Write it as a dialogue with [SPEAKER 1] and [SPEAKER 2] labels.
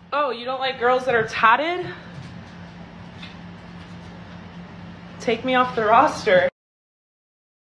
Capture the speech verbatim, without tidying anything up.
[SPEAKER 1] Oh, you don't like girls that are tatted? Take me off the roster.